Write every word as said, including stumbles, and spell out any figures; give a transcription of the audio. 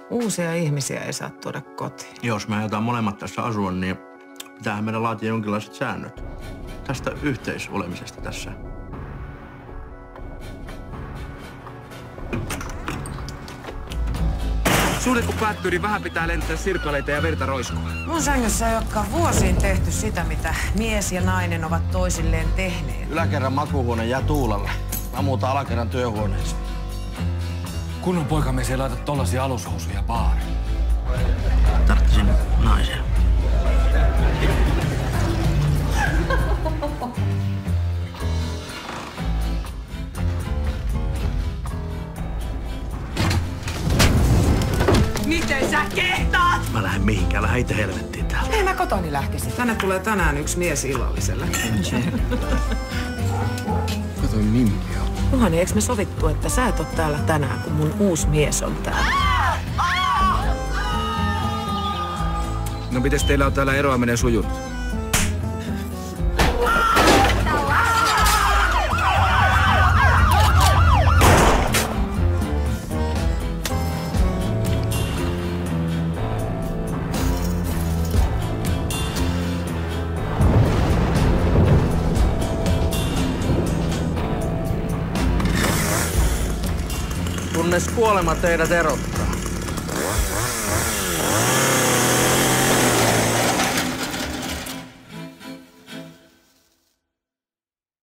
Uusia ihmisiä ei saa tuoda kotiin. Jos me aiotaan molemmat tässä asua, niin pitäähän meidän laatia jonkinlaiset säännöt tästä yhteisolemisesta tässä. Suhde kun päättyy, niin vähän pitää lentää sirpaleita ja verta roiskua. Mun sängyssä ei olekaan vuosiin tehty sitä, mitä mies ja nainen ovat toisilleen tehneet. Yläkerran makuuhuone jää tuulalle. Mä muutan alakerran työhuoneeseen. Kunnon poikamies ei laita tollasia alushousuja baariin. Tarttisin naisia. Miten sä kehtaat? Mä lähden mihinkään, lähden itse helvettiin täältä. Ei mä kotoni lähtisin. Tänne tulee tänään yksi mies illalliselle. Kato Mimmi on. Juhani, eikö me sovittu, että sä et oo täällä tänään, kun mun uusi mies on täällä? No mites teillä on täällä eroaminen sujunut? Kunnes kuolema teidät erottaa.